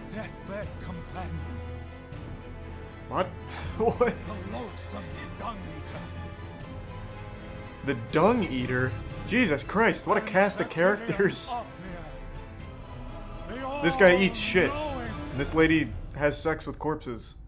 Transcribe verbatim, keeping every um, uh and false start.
deathbed companion. What? What? The loathsome dung eater. The Dung Eater? Jesus Christ, what a cast of characters. This guy eats shit. And this lady has sex with corpses.